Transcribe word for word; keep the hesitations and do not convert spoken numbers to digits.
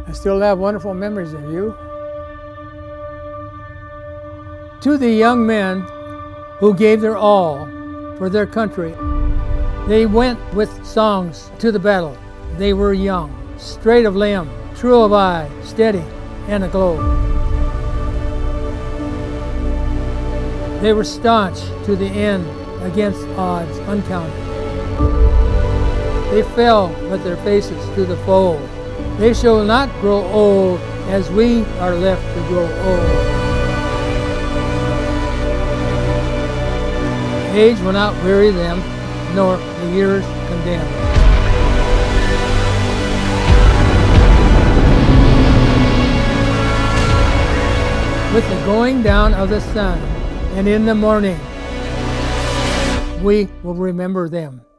I still have wonderful memories of you. To the young men who gave their all for their country, they went with songs to the battle. They were young, straight of limb, true of eye, steady and aglow. They were staunch to the end against odds uncounted. They fell with their faces to the foe. They shall not grow old as we are left to grow old. Age will not weary them, nor the years condemn. With the going down of the sun, and in the morning, we will remember them.